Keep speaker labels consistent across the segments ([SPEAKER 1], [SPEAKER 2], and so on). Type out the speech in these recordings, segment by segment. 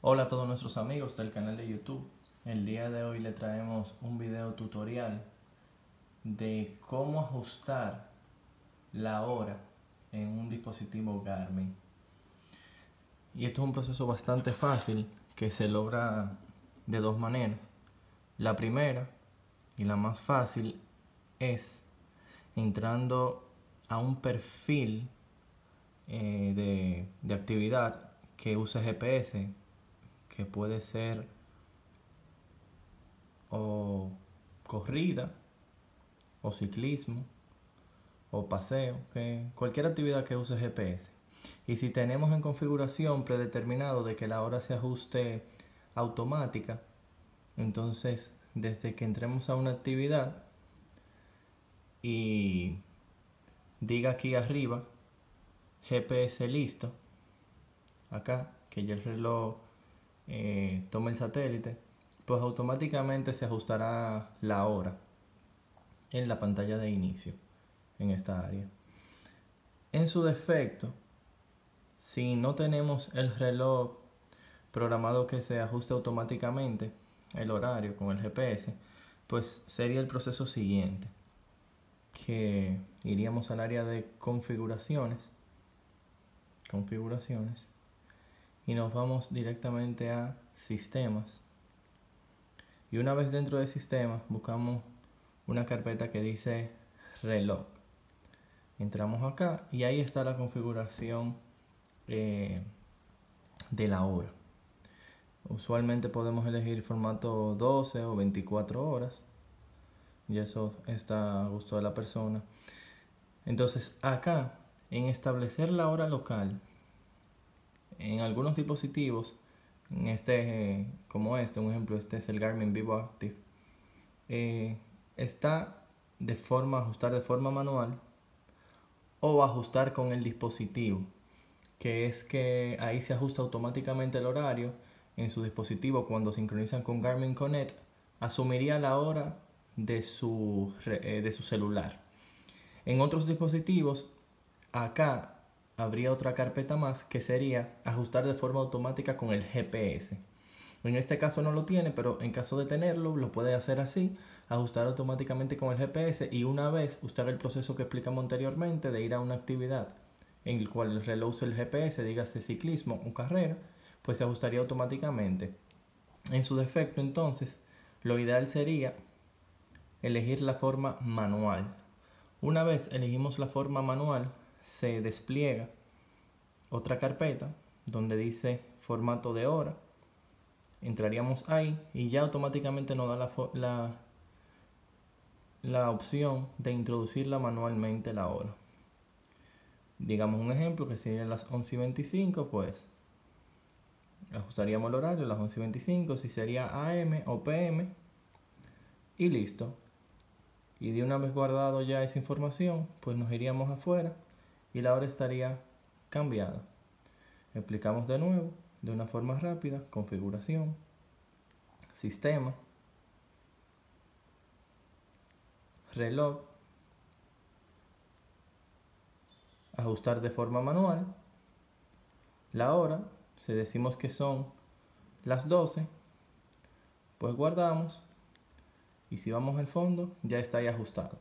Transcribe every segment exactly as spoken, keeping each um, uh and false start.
[SPEAKER 1] Hola a todos nuestros amigos del canal de YouTube. El día de hoy le traemos un video tutorial de cómo ajustar la hora en un dispositivo Garmin. Y esto es un proceso bastante fácil que se logra de dos maneras. La primera y la más fácil es entrando a un perfil eh, de, de actividad que use G P S, que puede ser o corrida, o ciclismo, o paseo, que cualquier actividad que use G P S. Y si tenemos en configuración predeterminado de que la hora se ajuste automática, entonces desde que entremos a una actividad y diga aquí arriba G P S listo, acá que ya el reloj eh, tome el satélite, pues automáticamente se ajustará la hora en la pantalla de inicio en esta área. En su defecto, si no tenemos el reloj programado que se ajuste automáticamente el horario con el G P S, pues sería el proceso siguiente, que iríamos al área de configuraciones configuraciones y nos vamos directamente a sistemas, y una vez dentro de sistemas buscamos una carpeta que dice reloj. Entramos acá y ahí está la configuración eh, de la hora. Usualmente podemos elegir formato doce o veinticuatro horas, y eso está a gusto de la persona. Entonces acá, en establecer la hora local, en algunos dispositivos, en este, como este, un ejemplo, este es el Garmin Vivo Active, eh, está de forma, ajustar de forma manual o ajustar con el dispositivo, que es que ahí se ajusta automáticamente el horario en su dispositivo. Cuando sincronizan con Garmin Connect, asumiría la hora de su, eh, de su celular. En otros dispositivos, acá habría otra carpeta más que sería ajustar de forma automática con el G P S. En este caso no lo tiene, pero en caso de tenerlo, lo puede hacer así, ajustar automáticamente con el G P S, y una vez usted haga el proceso que explicamos anteriormente de ir a una actividad en el cual el reloj use el G P S, dígase ciclismo o carrera, pues se ajustaría automáticamente. En su defecto, entonces, lo ideal sería elegir la forma manual. Una vez elegimos la forma manual, se despliega otra carpeta donde dice formato de hora. Entraríamos ahí y ya automáticamente nos da la, la, la opción de introducirla manualmente la hora. Digamos un ejemplo que sería las once y veinticinco, pues ajustaríamos el horario a las once y veinticinco, si sería A M o P M, y listo. Y de una vez guardado ya esa información, pues nos iríamos afuera y la hora estaría cambiada. Explicamos de nuevo, de una forma rápida: configuración, sistema, reloj, ajustar de forma manual, la hora, si decimos que son las doce, pues guardamos, y si vamos al fondo ya está ahí ajustado.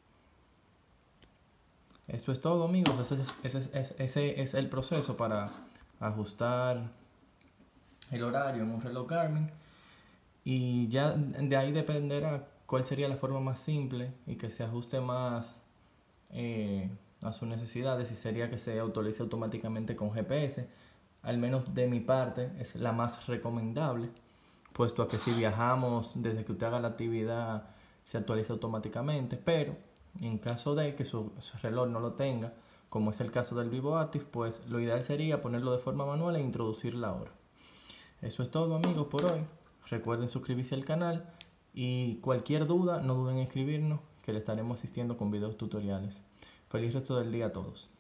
[SPEAKER 1] Esto es todo, amigos. Ese es, ese es, ese es el proceso para ajustar el horario en un reloj Garmin, y ya de ahí dependerá cuál sería la forma más simple y que se ajuste más eh, a sus necesidades, si sería que se actualice automáticamente con G P S. Al menos de mi parte es la más recomendable, puesto a que si viajamos, desde que usted haga la actividad se actualiza automáticamente. Pero en caso de que su, su reloj no lo tenga, como es el caso del Vivo Active, pues lo ideal sería ponerlo de forma manual e introducir la hora. Eso es todo, amigos, por hoy. Recuerden suscribirse al canal, y cualquier duda no duden en escribirnos, que le estaremos asistiendo con videos tutoriales. Feliz resto del día a todos.